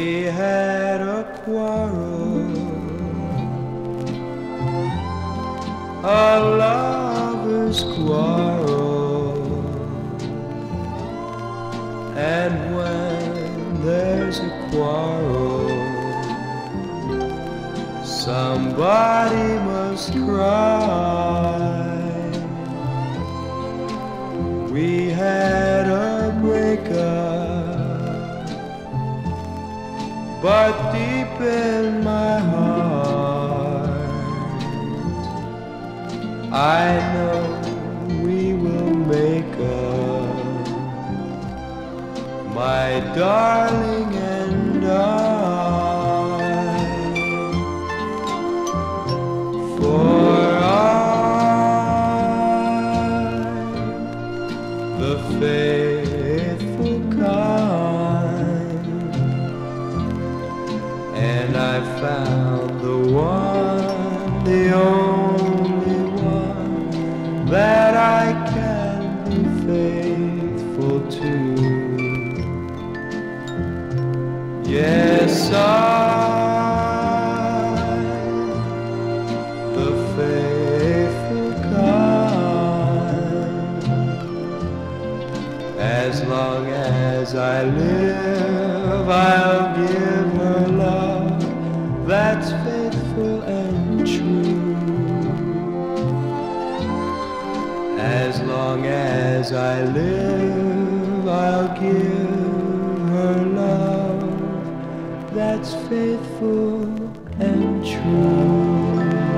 We had a quarrel, a lover's quarrel, and when there's a quarrel, somebody must cry. We had a breakup, but deep in my heart, I know we will make up, my darling and I. For the faithful kind, and I found the one, the only one that I can be faithful to. Yes, the faithful kind. As long as I live, I'll give her love that's faithful and true. As long as I live, I'll give her love that's faithful and true.